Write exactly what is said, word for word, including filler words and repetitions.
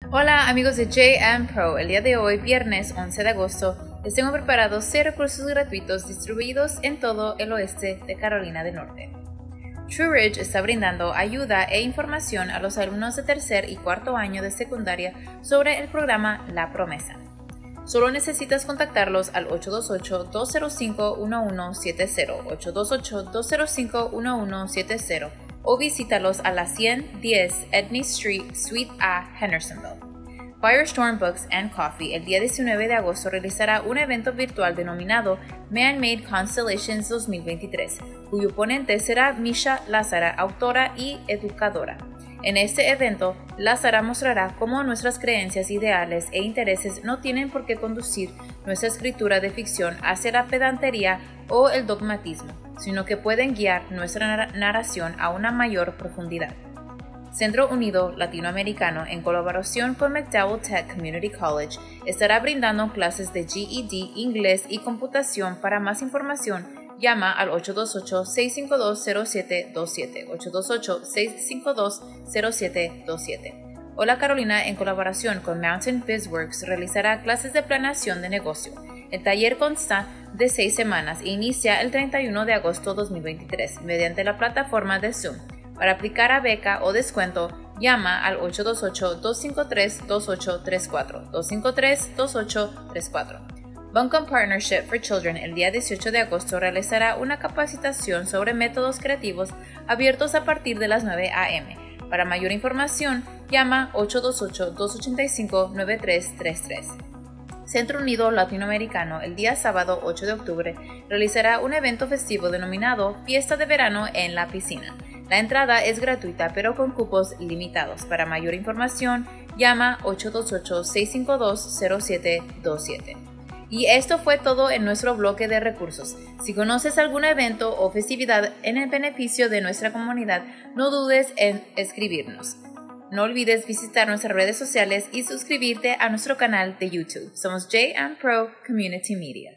Hola amigos de J M Pro, el día de hoy, viernes once de agosto, les tengo preparados seis recursos gratuitos distribuidos en todo el oeste de Carolina del Norte. True Ridge está brindando ayuda e información a los alumnos de tercer y cuarto año de secundaria sobre el programa La Promesa. Solo necesitas contactarlos al ocho dos ocho, dos cero cinco, uno uno siete cero, ocho dos ocho, dos cero cinco, uno uno siete cero o visítalos a la ciento diez Edney Street, Suite A, Hendersonville. Firestorm Books and Coffee el día diecinueve de agosto realizará un evento virtual denominado Man-Made Constellations dos mil veintitrés, cuyo ponente será Misha Lázara, autora y educadora. En este evento, Lázara mostrará cómo nuestras creencias, ideales e intereses no tienen por qué conducir nuestra escritura de ficción hacia la pedantería o el dogmatismo, sino que pueden guiar nuestra narración a una mayor profundidad. Centro Unido Latinoamericano, en colaboración con McDowell Tech Community College, estará brindando clases de G E D, inglés y computación. Para más información, llama al ocho dos ocho, seis cinco dos, cero siete dos siete, ocho dos ocho, seis cinco dos, cero siete dos siete. Hola Carolina, en colaboración con Mountain BizWorks, realizará clases de planeación de negocio. El taller consta de seis semanas e inicia el treinta y uno de agosto de dos mil veintitrés mediante la plataforma de Zoom. Para aplicar a beca o descuento, llama al ocho dos ocho, dos cinco tres, dos ocho tres cuatro, dos cinco tres, dos ocho tres cuatro. Buncombe Partnership for Children el día dieciocho de agosto realizará una capacitación sobre métodos creativos abiertos a partir de las nueve a eme Para mayor información, llama ocho dos ocho, dos ocho cinco, nueve tres tres tres. Centro Unido Latinoamericano el día sábado ocho de octubre realizará un evento festivo denominado Fiesta de Verano en la Piscina. La entrada es gratuita pero con cupos limitados. Para mayor información, llama ocho dos ocho, seis cinco dos, cero siete dos siete. Y esto fue todo en nuestro bloque de recursos. Si conoces algún evento o festividad en el beneficio de nuestra comunidad, no dudes en escribirnos. No olvides visitar nuestras redes sociales y suscribirte a nuestro canal de YouTube. Somos J M Pro Community Media.